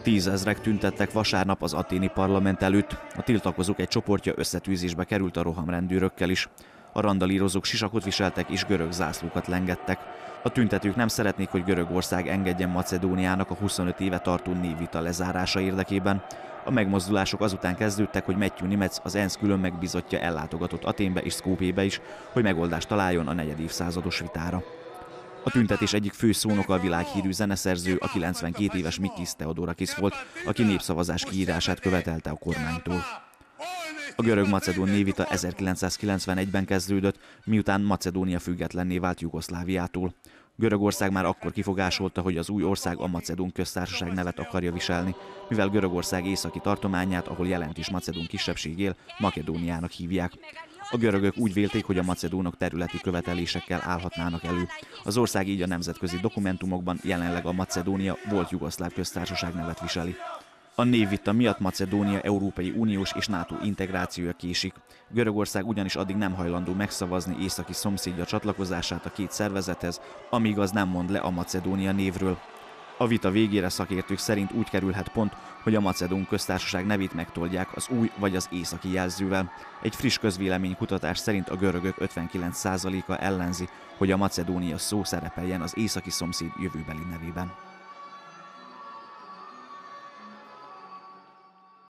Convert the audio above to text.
Tízezrek tüntettek vasárnap az athéni parlament előtt. A tiltakozók egy csoportja összetűzésbe került a rohamrendőrökkel is. A randalírozók sisakot viseltek és görög zászlókat lengettek. A tüntetők nem szeretnék, hogy Görögország engedjen Macedóniának a 25 éve tartó névvita lezárása érdekében. A megmozdulások azután kezdődtek, hogy Matthew Nimetz, az ENSZ külön megbízottja ellátogatott Athénbe és Skopjébe is, hogy megoldást találjon a negyedévszázados vitára. A tüntetés egyik fő szónoka a világhírű zeneszerző, a 92 éves Mikis Theodorakis volt, aki népszavazás kiírását követelte a kormánytól. A görög-macedón névvita 1991-ben kezdődött, miután Macedónia függetlenné vált Jugoszláviától. Görögország már akkor kifogásolta, hogy az új ország a Macedón köztársaság nevet akarja viselni, mivel Görögország északi tartományát, ahol jelentős macedón kisebbség él, Makedóniának hívják. A görögök úgy vélték, hogy a macedónok területi követelésekkel állhatnának elő. Az ország így a nemzetközi dokumentumokban jelenleg a Macedónia volt jugoszláv köztársaság nevet viseli. A névvita miatt Macedónia Európai Uniós és NATO integrációja késik. Görögország ugyanis addig nem hajlandó megszavazni északi szomszédja csatlakozását a két szervezethez, amíg az nem mond le a Macedónia névről. A vita végére szakértők szerint úgy kerülhet pont, hogy a Macedón köztársaság nevét megtoldják az új vagy az északi jelzővel. Egy friss közvéleménykutatás szerint a görögök 59%-a ellenzi, hogy a Macedónia szó szerepeljen az északi szomszéd jövőbeli nevében.